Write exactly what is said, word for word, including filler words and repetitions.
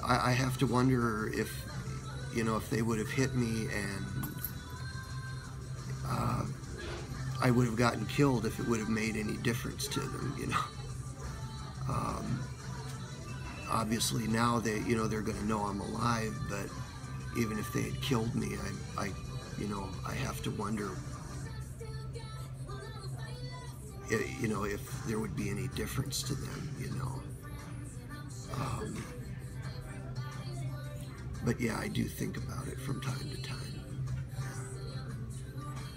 I, I have to wonder if, you know, if they would have hit me and uh, I would have gotten killed, if it would have made any difference to them, you know. Um, obviously now they, you know, they're going to know I'm alive, but even if they had killed me, I, I, you know, I have to wonder, you know, if there would be any difference to them, you know. Um, but yeah, I do think about it from time to time.